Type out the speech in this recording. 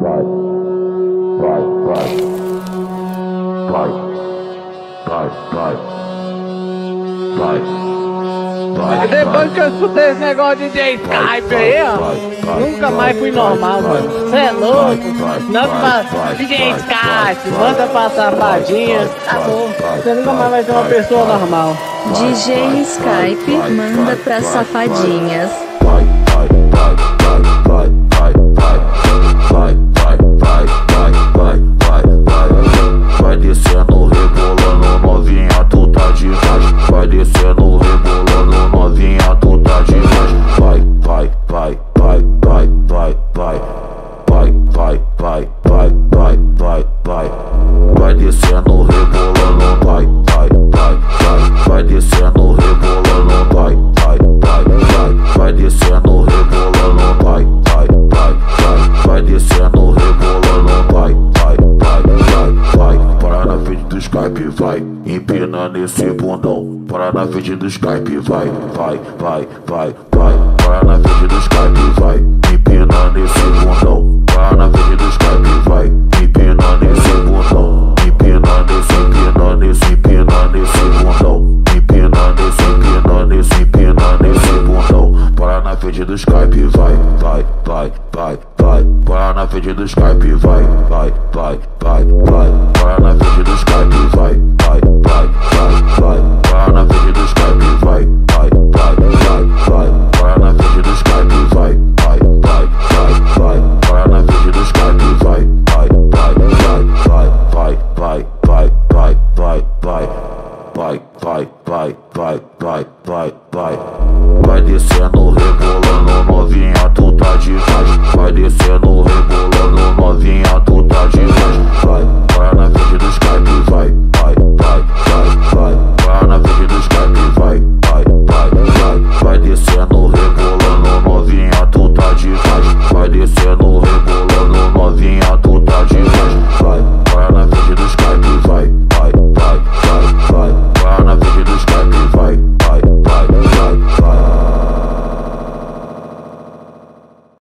Depois que eu escutei esse negócio de Skype aí, ó, nunca mais fui normal, mano. Você é louco? Não pra DJ Skype, manda pra safadinha. Acabou. Você nunca mais vai ser uma pessoa normal. DJ Skype, manda pra safadinhas. Vai descendo, rebolando, novinha, tu tá demais. Vai descendo, rebolando, novinha, tu tá demais. Vai, vai, vai, vai, vai, vai, vai. Vai, vai, vai, vai, vai, vai, vai. Vai descendo, rebolando, vai, vai, vai, vai. Vai descendo, rebolando, vai, vai, vai, vai. Vai descendo, rebolando, vai, vai, vai, vai. Vai descendo, rebolando, vai, vai, vai, vai, vai. Para na frente do Skype, vai, empinando esse bundão. Para na frente do Skype, vai, vai, vai, vai, vai. Para na frente do Skype, vai, empinando esse bundão. Para na frente do Skype, vai, empinando esse bundão. Empinando esse bundão. Empinando esse bundão. Para na frente do Skype, vai, vai, vai, vai, vai. Para na frente do Skype, vai, vai, vai, vai, vai. Para na frente do Skype, vai, vai, vai, vai, vai. Para na frente do Skype,